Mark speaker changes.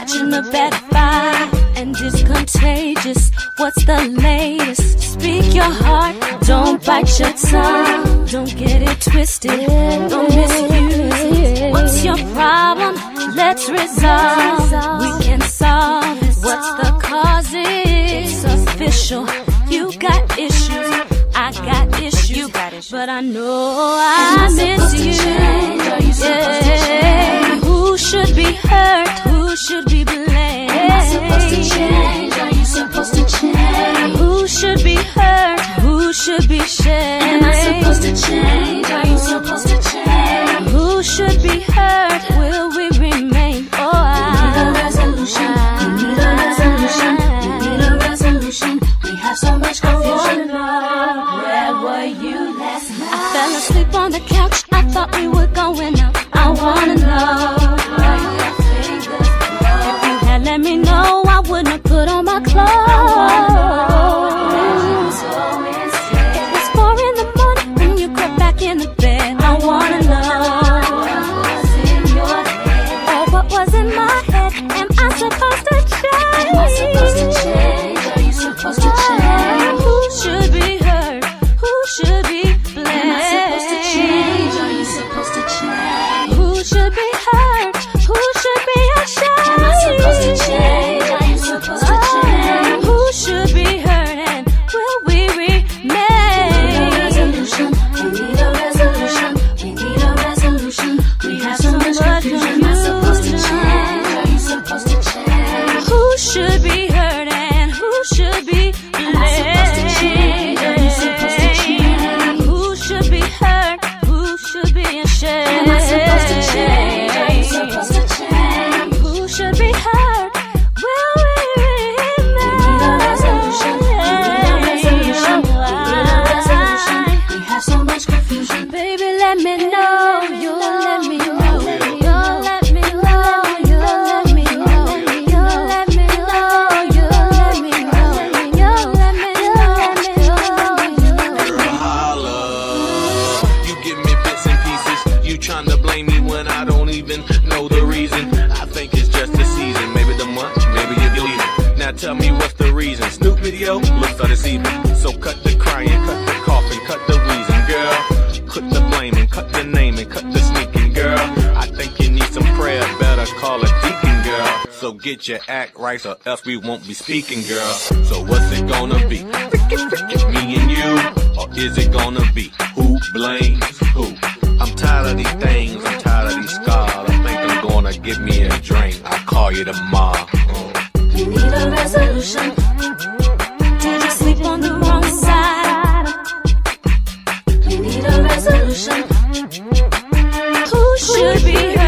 Speaker 1: catching a bad vibe, and it's contagious. What's the latest? Speak your heart, don't bite your tongue. Don't get it twisted, don't misuse it. What's your problem? Let's resolve. We can solve it. What's the cause? It's official. You got issues, I got issues, but I know I miss you. Yeah. Who should be hurt? Who should be blamed?
Speaker 2: Am I supposed to change? Are you supposed to change?
Speaker 1: Who should be hurt? Who should be shamed?
Speaker 2: Am I supposed to change? Are you supposed to change?
Speaker 1: Who should be hurt? Will we remain? Oh,
Speaker 2: we need a resolution. We need a resolution. We need a resolution. We have so much confusion.
Speaker 1: Where were you last night? I fell asleep on the couch. I thought we were going out. I wanna know. If you had let me know, I wouldn't have put on my clothes. It was 4 in the morning when you crept back in the bed. I wanna know. Oh, what was in my head? Am I supposed to change?
Speaker 2: Am I supposed to change? Are you supposed to change?
Speaker 1: Who should be hurt? Who should be blamed?
Speaker 2: Am I supposed to change? Are you supposed to change?
Speaker 1: Who should be hurt? Who should be ashamed?
Speaker 2: Am I supposed to change? Are you supposed to change?
Speaker 1: Who should be hurt and will we remain?
Speaker 2: We need a resolution. We need a resolution. We need a resolution. We have so much confusion. Am I supposed to change? Are you supposed to change?
Speaker 1: Who should be hurt and who should be
Speaker 2: Am I supposed to change? Are you supposed to change?
Speaker 1: Who should be hurt? Who should be ashamed?
Speaker 2: Am I supposed to change? Are you supposed to change?
Speaker 1: Who should be hurt? Will we remain?
Speaker 2: We need a resolution. We need a resolution. We need a resolution. We have so much confusion.
Speaker 1: Baby, let me know. You'll let me know. You'll let me know. You'll let me know. You'll let me know. You'll let me know. You'll let me know.
Speaker 3: Holla. You give me bits and pieces. You tryna blame me when I don't even know the reason. I think it's just the season. Maybe the month, maybe you're deleting. Now tell me what's the reason. Snoop video looks for this evening. So cut the crying, cut the coughing, cut the wheezing, girl. Cut the blaming, cut the naming, cut the sneaking, girl. I think you need some prayer. Better call a deacon, girl. So get your act right or else we won't be speaking, girl. So what's it gonna be? Me and you? Or is it gonna be who blames who? I'm tired of these things, I'm tired of these scars. I think I'm gonna give me a drink. I'll call you tomorrow.
Speaker 2: We need a resolution.
Speaker 1: Did you sleep on the wrong side?
Speaker 2: We need a resolution.
Speaker 1: Who should be hurt?